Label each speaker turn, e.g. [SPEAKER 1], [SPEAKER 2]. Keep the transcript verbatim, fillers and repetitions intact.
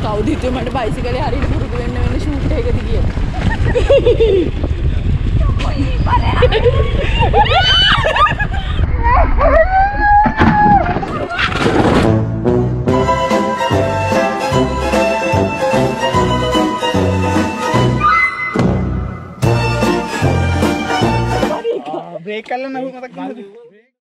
[SPEAKER 1] කවුද හිතුවේ මට බයිසිකලේ හරියට පුරුදු වෙන්න වෙන ෂූට් එකකදී කියලා. කොයි බලන්න.
[SPEAKER 2] ब्रेक कर लेना मत